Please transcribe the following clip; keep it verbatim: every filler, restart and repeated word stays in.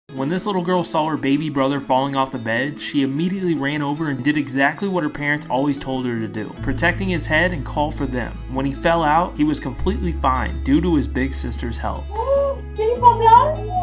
When this little girl saw her baby brother falling off the bed, she immediately ran over and did exactly what her parents always told her to do, protecting his head and call for them. When he fell out, he was completely fine due to his big sister's help. Did he fall down?